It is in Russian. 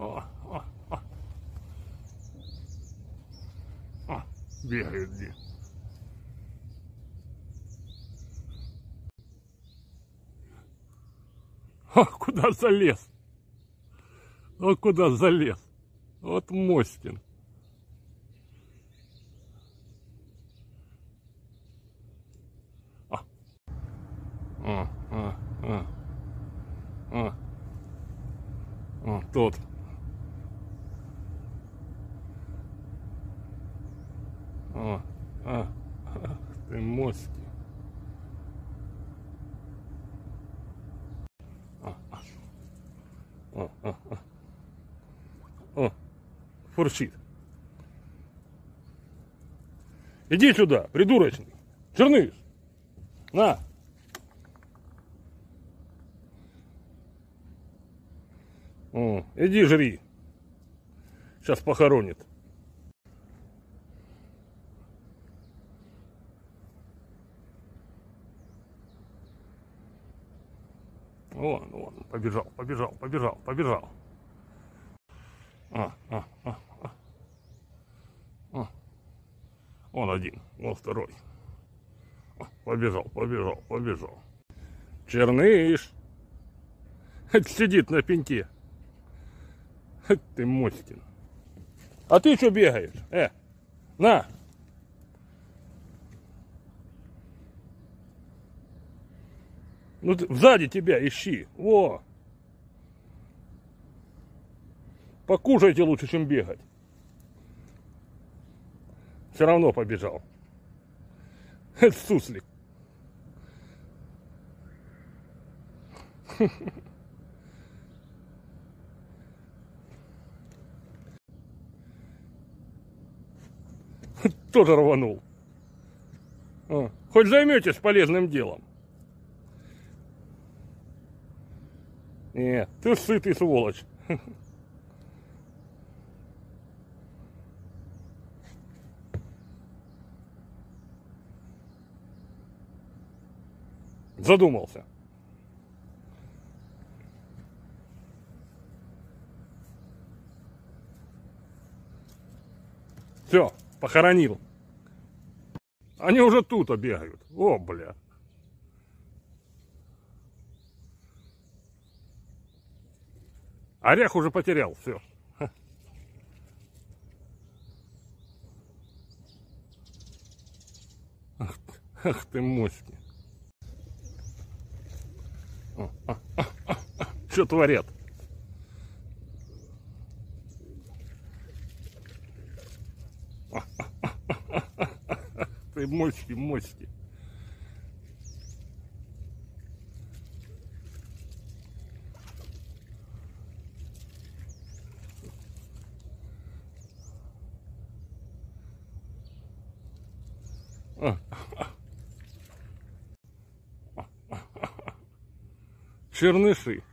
Бегает где. Куда залез? Вот куда залез? Вот Моськин. Тот. Ты Моськи. Фурчит. Иди сюда, придурочный. Черныш. На. Иди жри. Сейчас похоронит. Вон, побежал. Он один, он второй. Побежал. Черныш. Сидит на пенте. Ты Моськин. А ты что бегаешь? На. Ну, сзади тебя ищи. Во. Покушайте лучше, чем бегать. Все равно побежал. Это суслик. Тоже рванул. Хоть займетесь полезным делом. Нет, ты сытый сволочь. Задумался. Все, похоронил. Они уже тут бегают. О, бля. Орех уже потерял, все. Ах ты Моськи. Что творят? Ты Моськи. Черныши.